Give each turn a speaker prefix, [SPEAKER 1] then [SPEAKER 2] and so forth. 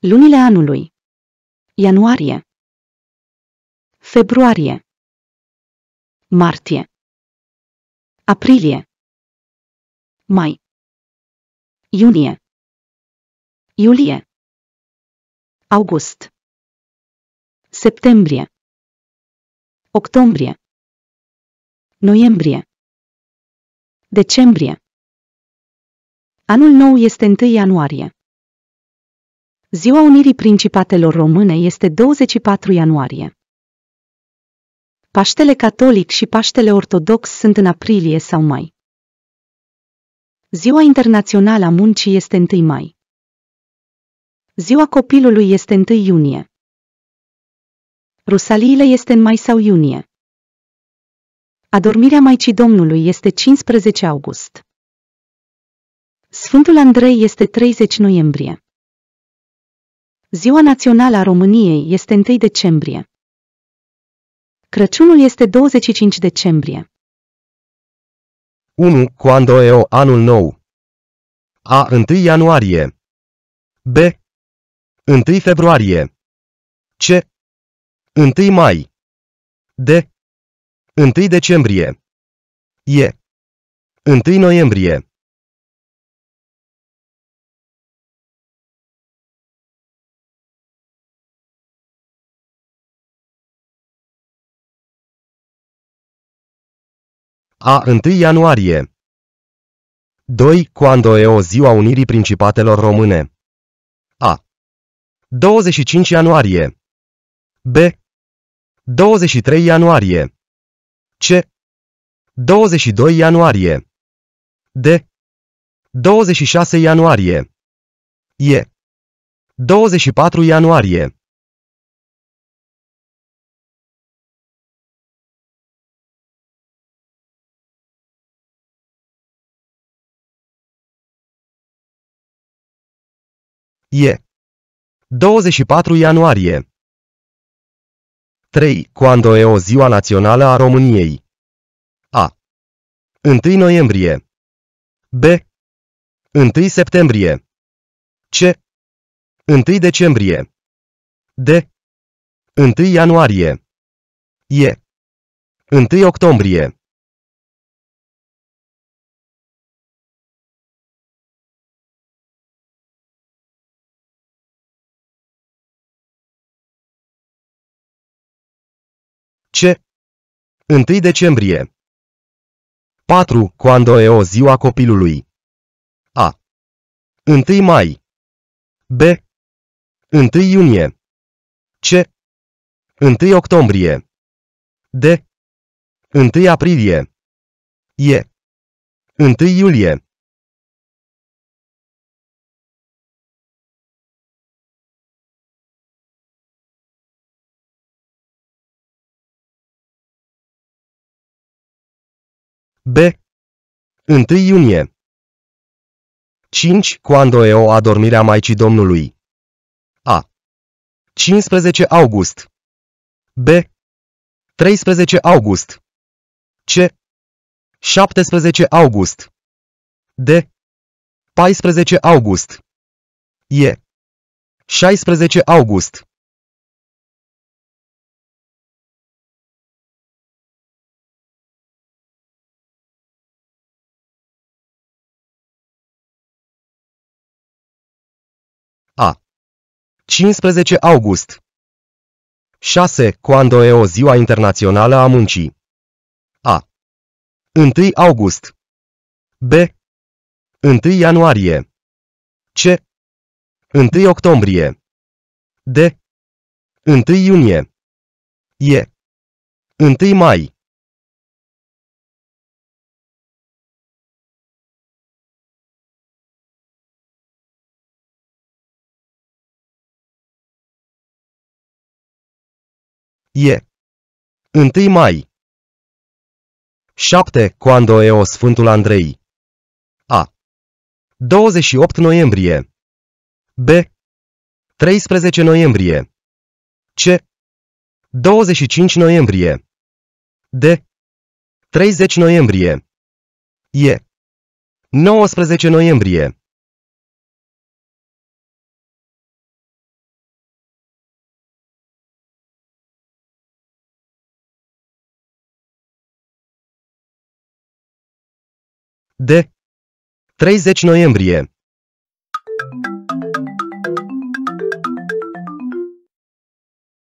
[SPEAKER 1] Lunile anului: ianuarie, februarie, martie, aprilie, mai, iunie, iulie, august, septembrie, octombrie, noiembrie, decembrie. Anul nou este 1 ianuarie. Ziua Unirii Principatelor Române este 24 ianuarie. Paștele catolic și Paștele ortodox sunt în aprilie sau mai. Ziua Internațională a Muncii este 1 mai. Ziua Copilului este 1 iunie. Rusaliile este în mai sau iunie. Adormirea Maicii Domnului este 15 august. Sfântul Andrei este 30 noiembrie. Ziua Națională a României este 1 decembrie. Crăciunul este 25 decembrie.
[SPEAKER 2] 1. Quando è anul nou? A. 1 ianuarie. B. 1 februarie. C. 1 mai. D. 1 decembrie. E. 1 noiembrie. A. 1 ianuarie. 2. Quando è ziua Unirii Principatelor Române? A. 25 ianuarie. B. 23 ianuarie. C. 22 ianuarie. D. 26 ianuarie. E. 24 ianuarie. E. 24 ianuarie. 3. Quando è ziua națională a României? A. 1 noiembrie. B. 1 septembrie. C. 1 decembrie. D. 1 ianuarie. E. 1 octombrie. C. 1 decembrie. 4. Quando è ziua copilului? A. 1 mai. B. 1 iunie. C. 1 octombrie. D. 1 aprilie. E. 1 iulie. B. 1 iunie. 5. Quando è adormirea Maicii Domnului? A. 15 august. B. 13 august. C. 17 august. D. 14 august. E. 16 august. A. 15 august. 6. Quando è ziua internațională a muncii? A. 1 august. B. 1 ianuarie. C. 1 octombrie. D. 1 iunie. E. 1 mai. E. 1 mai. 7. Quando è Sfântul Andrei? A. 28 noiembrie. B. 13 noiembrie. C. 25 noiembrie. D. 30 noiembrie. E. 19 noiembrie. D. 30 noiembrie.